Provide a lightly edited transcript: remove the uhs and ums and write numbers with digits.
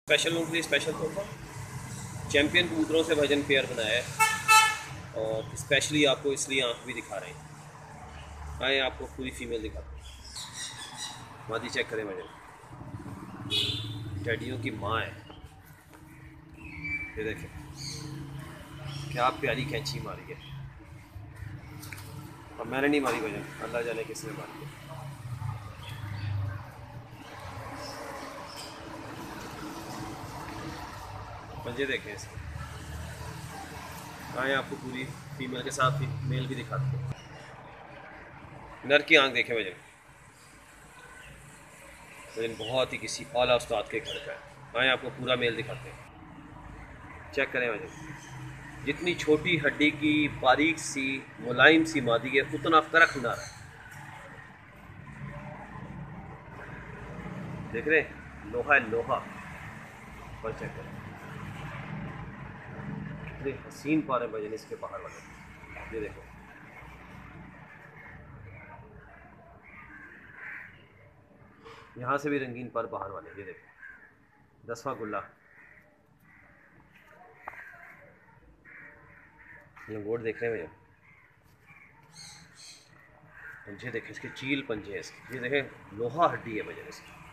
Special लोगों के लिए स्पेशल तोहफा चैंपियन कबूतरों से भजन पेयर बनाया है और स्पेशली आपको इसलिए आँख भी दिखा रहे हैं। आए आपको पूरी फीमेल दिखाते हैं। मादी चेक करें भजन, टैडियों की माँ है। ये देखें क्या प्यारी कैंची मारी है। अब मैंने नहीं मारी भजन, अल्लाह जाने किसने मारी है। पंजे देखें इसके। आए आपको पूरी फीमेल के साथ मेल भी दिखाते हैं। नर की आंख देखें भजन, भजन बहुत ही किसी आला उस्ताद के घर का है। आए आपको पूरा मेल दिखाते हैं। चेक करें भजन, जितनी छोटी हड्डी की बारीक सी मुलायम सी मादी है उतना कड़क नर है। देख रहे हैं लोहा है लोहा। पर चेक करें कितने हसीन पारे भजन इसके बाहर वाले। ये देखो यहाँ से भी रंगीन पर बाहर वाले। ये देखो 10वां गुल्ला लंगोट देख रहे हैं भैया। पंजे देखें इसके, चील पंजे हैं इसके। ये देखें लोहा हड्डी है भजन इसकी।